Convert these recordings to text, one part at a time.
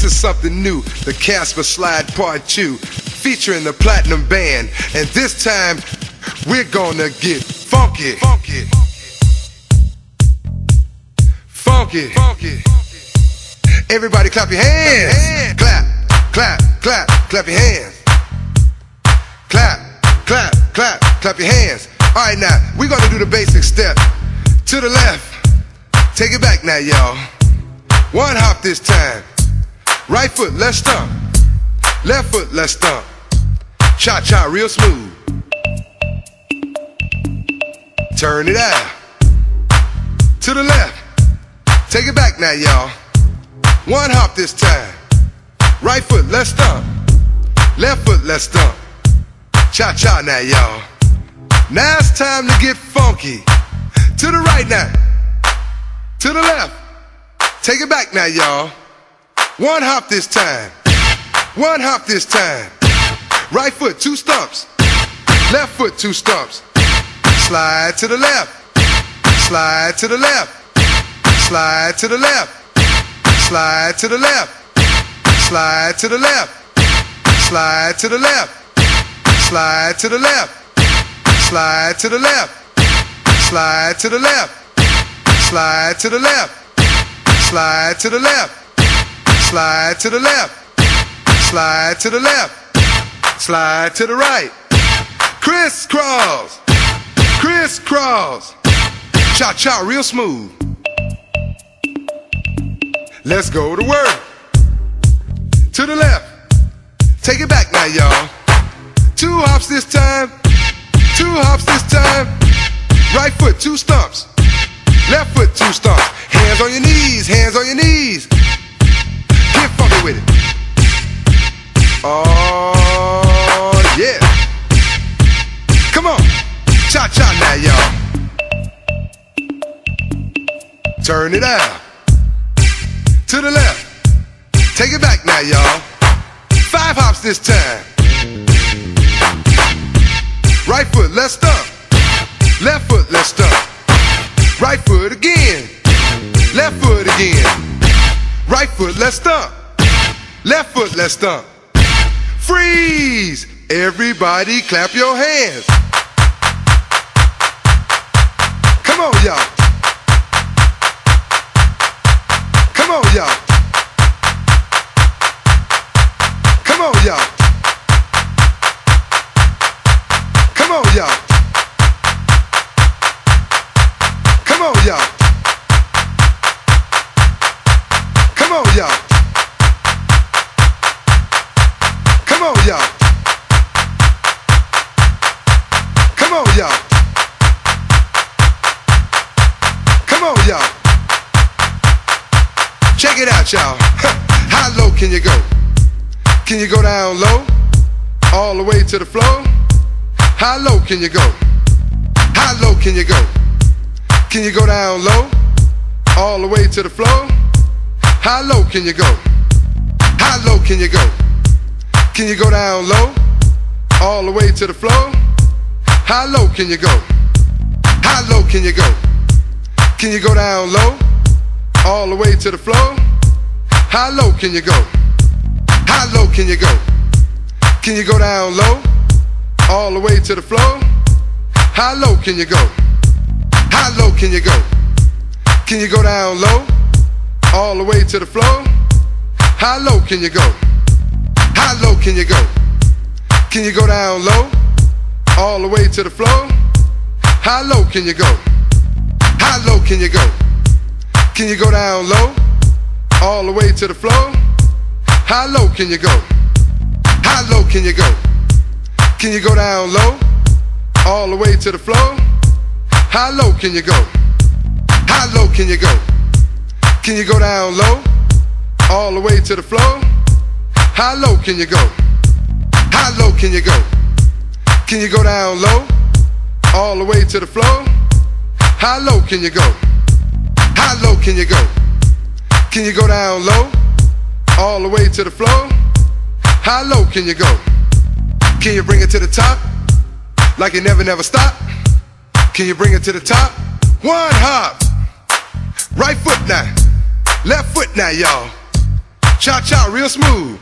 This is something new, the Casper Slide Part 2, featuring the Platinum Band. And this time, we're gonna get funky. Funky. Funky. Funky. Everybody clap your hands. Clap, clap, clap, clap your hands. Clap, clap, clap, clap your hands. All right, now, we're gonna do the basic step. To the left. Take it back now, y'all. One hop this time. Right foot, let's stomp. Left foot, let's stomp. Cha-cha, real smooth. Turn it out. To the left. Take it back now, y'all. One hop this time. Right foot, let's stomp. Left foot, let's stomp. Cha-cha now, y'all. Now it's time to get funky. To the right now. To the left. Take it back now, y'all. One hop this time. One hop this time. Right foot, 2 stumps. Left foot, 2 stumps. Slide to the left. Slide to the left. Slide to the left. Slide to the left. Slide to the left. Slide to the left. Slide to the left. Slide to the left. Slide to the left. Slide to the left. Slide to the left. Slide to the left. Slide to the left. Slide to the right. Crisscross. Crisscross. Cha-cha, real smooth. Let's go to work. To the left. Take it back now, y'all. 2 hops this time. 2 hops this time. Right foot, 2 stumps. Left foot, 2 stumps. Hands on your knees, hands on your knees. Get funky with it. Oh, yeah. Come on. Cha-cha now, y'all. Turn it out. To the left. Take it back now, y'all. 5 hops this time. Right foot, let's stomp. Left foot, let's stomp. Right foot again. Left foot again. Right foot, let's stomp. Left foot, let's stomp. Freeze! Everybody clap your hands. Come on, y'all. Come on, y'all. Come on, y'all. Come on, y'all. Come on, y'all. Come on, y'all. Come on, y'all. Come on, y'all. Come on, y'all. Check it out, y'all. How low can you go? Can you go down low? All the way to the floor? How low can you go? How low can you go? Can you go down low? All the way to the floor? How low can you go? How low can you go? Can you go down low? All the way to the floor? How low can you go? How low can you go? Can you go down low? All the way to the floor? How low can you go? How low can you go? Can you go down low? All the way to the floor? How low can you go? How low can you go? Can you go down low? All the way to the floor? How low can you go? How low can you go? Can you go down low? All the way to the floor? How low can you go? How low can you go? Can you go down low? All the way to the floor? How low can you go? How low can you go? Can you go down low? All the way to the floor? How low can you go? How low can you go? Can you go down low? All the way to the floor? How low can you go? How low can you go? Can you go down low? All the way to the floor? How low can you go? How low can you go? Can you go down low? All the way to the floor? How low can you go? Can you bring it to the top? Like you never stop? Can you bring it to the top? 1 hop. Right foot now. Left foot now, y'all. Cha-cha real smooth.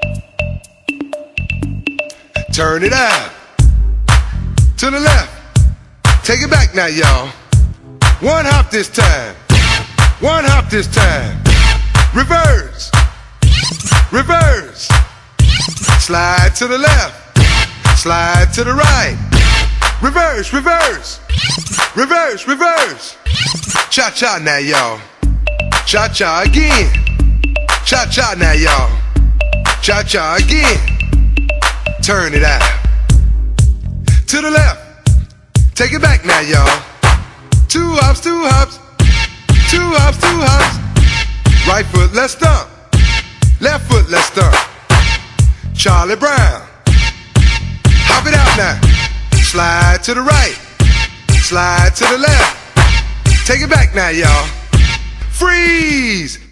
Turn it out. To the left. Take it back now, y'all. One hop this time. One hop this time. Reverse. Reverse. Slide to the left. Slide to the right. Reverse, reverse. Reverse, reverse. Cha-cha now, y'all. Cha-cha again. Cha-cha now, y'all. Cha-cha again. Turn it out. To the left. Take it back now, y'all. Two hops, two hops. Two hops, two hops. Right foot, let's stomp. Left foot, let's stomp. Charlie Brown. Hop it out now. Slide to the right. Slide to the left. Take it back now, y'all. Freeze.